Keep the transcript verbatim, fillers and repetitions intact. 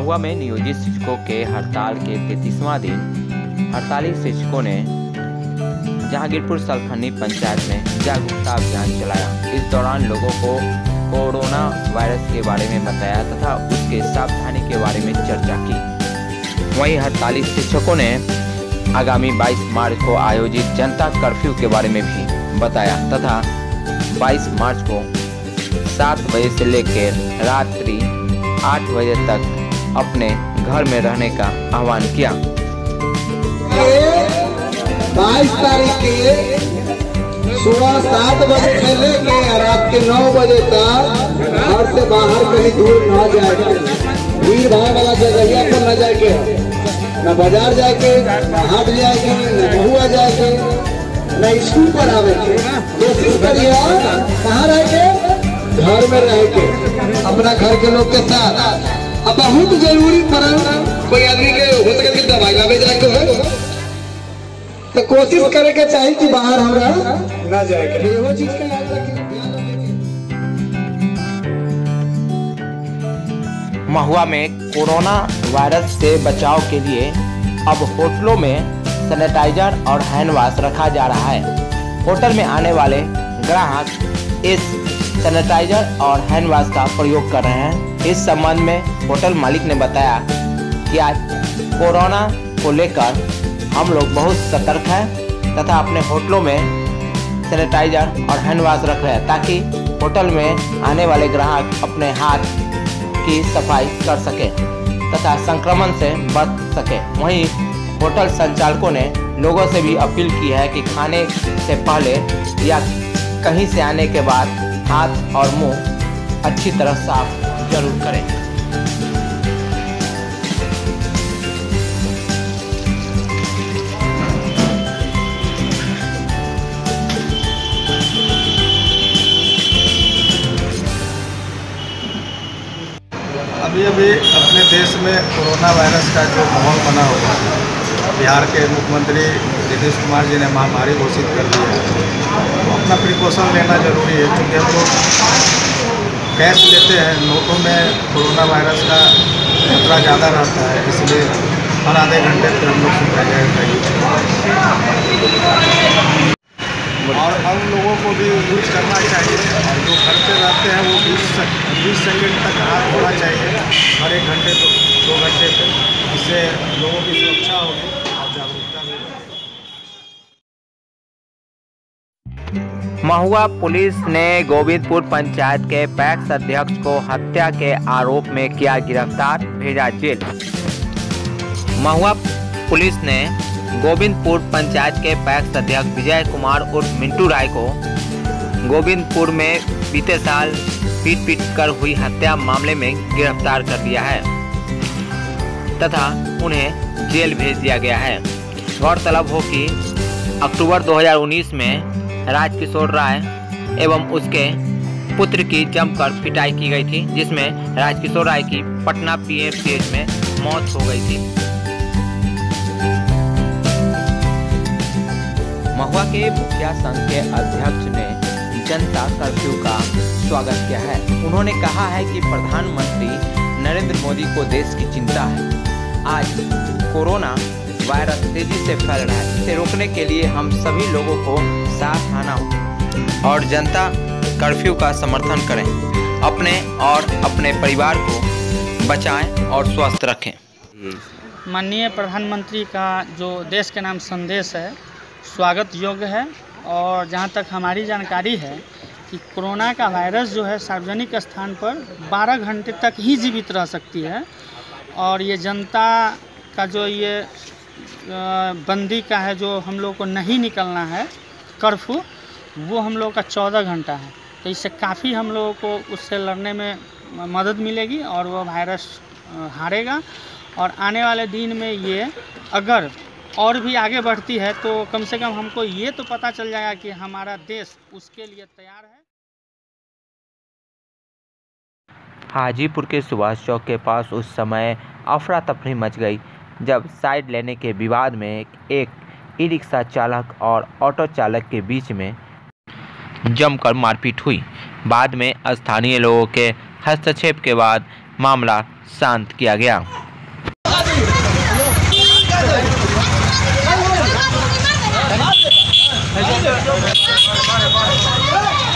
महुआ में नियोजित शिक्षकों के हड़ताल के तैंतीसवां दिन हड़ताली शिक्षकों ने जहांगीरपुर सलखनी पंचायत में जागरूकता अभियान चलाया। इस दौरान लोगों को कोरोना वायरस के बारे में बताया तथा उसके सावधानी के बारे में चर्चा की। वहीं हड़ताली शिक्षकों ने आगामी बाईस मार्च को आयोजित जनता कर्फ्यू के बारे में भी बताया तथा बाईस मार्च को सात बजे से लेकर रात्रि आठ बजे तक अपने घर में रहने का आह्वान किया। बाईस तारीख के सुबह सात बजे से लेकर रात के नौ बजे तक घर से बाहर कहीं दूर न जाए, भीड़ भाड़ वाला जगह पर न जाके, न बाजार जाके, न हाट जाके, न महुआ जाके, न स्कूल पर आवे के। कोशिश करिए कहाँ रह के, घर में रह के अपना घर के लोग के साथ। अब बहुत जरूरी पड़ा कोई आदमी के हो सके कि दवाई लावे जाए के हो तो कोशिश करे के चाहिए कि बाहर हमरा ना जाए के। ये वो चीज का याद रखिए। महुआ में कोरोना वायरस से बचाव के लिए अब होटलों में सैनिटाइजर और हैंड वॉश रखा जा रहा है। होटल में आने वाले ग्राहक इस सैनिटाइजर और हैंड वॉश का प्रयोग कर रहे हैं। इस संबंध में होटल मालिक ने बताया कि आज कोरोना को लेकर हम लोग बहुत सतर्क हैं तथा अपने होटलों में सैनिटाइजर और हैंड वॉश रख रहे हैं ताकि होटल में आने वाले ग्राहक अपने हाथ की सफाई कर सके तथा संक्रमण से बच सके। वहीं होटल संचालकों ने लोगों से भी अपील की है कि खाने से पहले या कहीं से आने के बाद हाथ और मुंह अच्छी तरह साफ जरूर करें। अभी अभी अपने देश में कोरोना वायरस का जो माहौल बना हुआ है, बिहार के मुख्यमंत्री नीतीश कुमार जी ने महामारी घोषित कर दी है, तो अपना प्रिकॉशन लेना जरूरी है क्योंकि हम लोग कैश लेते हैं, नोटों में कोरोना वायरस का खतरा ज़्यादा रहता है, इसलिए हर आधे घंटे पर हम लोग सैनिटाइजर का यूज करते हैं और हम लोगों को भी यूज करना चाहिए। और जो घर पे रहते हैं वो बीस बीस सेकेंड तक हाथ धोना चाहिए हर एक घंटे तो दो घंटे पे, इससे लोगों की सुरक्षा होगी और जागरूकता भी। महुआ पुलिस ने गोविंदपुर पंचायत के पैक्स अध्यक्ष को हत्या के आरोप में किया गिरफ्तार, भेजा जेल। महुआ पुलिस ने गोविंदपुर पंचायत के पैक्स अध्यक्ष विजय कुमार उर्फ मिंटू राय को गोविंदपुर में बीते साल पीट पीट कर हुई हत्या मामले में गिरफ्तार कर लिया है तथा उन्हें जेल भेज दिया गया है। गौरतलब हो कि अक्टूबर दो हज़ार उन्नीस में राजकिशोर राय एवं उसके पुत्र की जमकर पिटाई की गई थी, जिसमें राजकिशोर राय की पटना पीएमसीएच में मौत हो गई थी। महुआ के मुखिया संघ के अध्यक्ष ने जनता कर्फ्यू का स्वागत किया है। उन्होंने कहा है कि प्रधानमंत्री नरेंद्र मोदी को देश की चिंता है। आज कोरोना वायरस तेजी से फैल रहा है, इसे रोकने के लिए हम सभी लोगों को साथ आना और जनता कर्फ्यू का समर्थन करें, अपने और अपने परिवार को बचाएं और स्वस्थ रखें। माननीय प्रधानमंत्री का जो देश के नाम संदेश है स्वागत योग्य है और जहां तक हमारी जानकारी है कि कोरोना का वायरस जो है सार्वजनिक स्थान पर बारह घंटे तक ही जीवित रह सकती है और ये जनता का जो ये बंदी का है जो हम लोग को नहीं निकलना है कर्फ्यू, वो हम लोग का चौदह घंटा है। तो इससे काफ़ी हम लोगों को उससे लड़ने में मदद मिलेगी और वो वायरस हारेगा। और आने वाले दिन में ये अगर और भी आगे बढ़ती है तो कम से कम हमको ये तो पता चल जाएगा कि हमारा देश उसके लिए तैयार है। हाजीपुर के सुभाष चौक के पास उस समय अफरा तफरी मच गई जब साइड लेने के विवाद में एक ई रिक्शा चालक और ऑटो चालक के बीच में जमकर मारपीट हुई। बाद में स्थानीय लोगों के हस्तक्षेप के बाद मामला शांत किया गया। Hey,